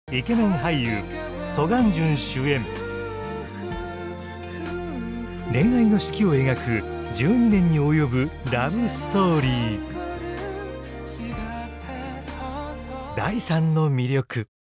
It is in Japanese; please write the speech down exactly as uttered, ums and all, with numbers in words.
イケメン俳優ソ・ガンジュン主演、恋愛の四季を描くじゅうにねんに及ぶラブストーリー。だいさんの魅力。